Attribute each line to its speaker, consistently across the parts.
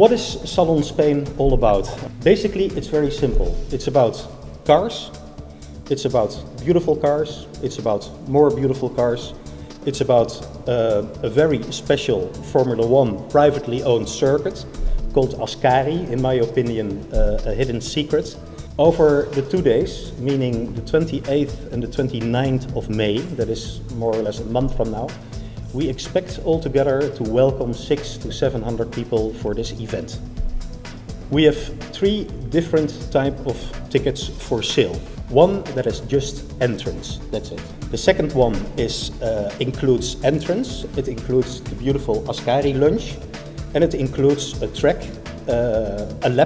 Speaker 1: What is Salon Spain all about? Basically, it's very simple. It's about cars, it's about beautiful cars, it's about more beautiful cars, it's about a very special Formula One privately owned circuit called Ascari, in my opinion a hidden secret. Over the 2 days, meaning the 28th and the 29th of May, that is more or less a month from now, we expect altogether to welcome 600 to 700 people for this event. We have 3 different types of tickets for sale. One that is just entrance, that's it. The second one is includes entrance, it includes the beautiful Ascari lunch, and it includes a track, a lap,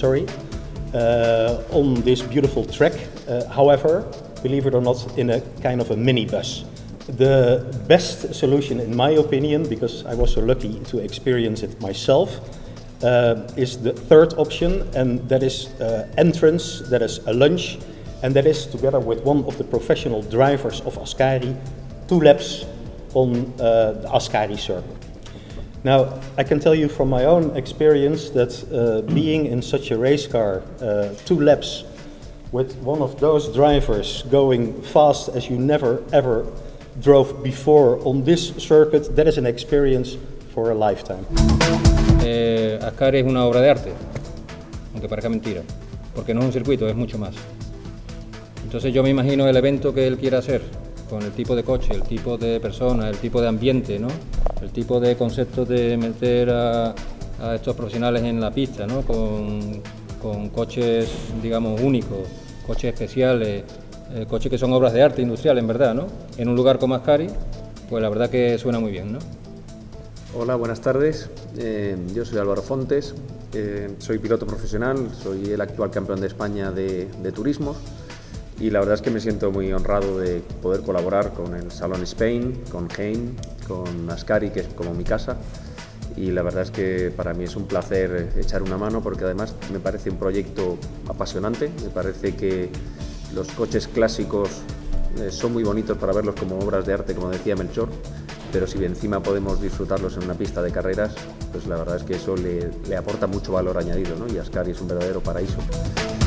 Speaker 1: on this beautiful track. However, believe it or not, in a kind of a minibus. The best solution, in my opinion, because I was so lucky to experience it myself, is the third option, and that is entrance, that is a lunch, and that is together with one of the professional drivers of Ascari, 2 laps on the Ascari circuit. Now, I can tell you from my own experience that being in such a race car, 2 laps with one of those drivers going fast as you never ever drove before on this circuit, that is an experience for a lifetime.
Speaker 2: Ascari es una obra de arte, aunque parezca mentira, porque no es un circuito, es mucho más. Entonces yo me imagino el evento que él quiera hacer, con el tipo de coche, el tipo de persona, el tipo de ambiente, ¿no? El tipo de concepto de meter a estos profesionales en la pista, ¿no? Con coches, digamos, únicos, coches especiales, coches que son obras de arte industrial, en verdad, ¿no? En un lugar como Ascari, pues la verdad que suena muy bien, ¿no?
Speaker 3: Hola, buenas tardes. Yo soy Álvaro Fontes, soy piloto profesional, soy el actual campeón de España de turismos y la verdad es que me siento muy honrado de poder colaborar con el Salon Spain, con Hein, con Ascari, que es como mi casa, y la verdad es que para mí es un placer echar una mano porque además me parece un proyecto apasionante, me parece que los coches clásicos son muy bonitos para verlos como obras de arte, como decía Melchor, pero si encima podemos disfrutarlos en una pista de carreras, pues la verdad es que eso le aporta mucho valor añadido, ¿no? Y Ascari es un verdadero paraíso.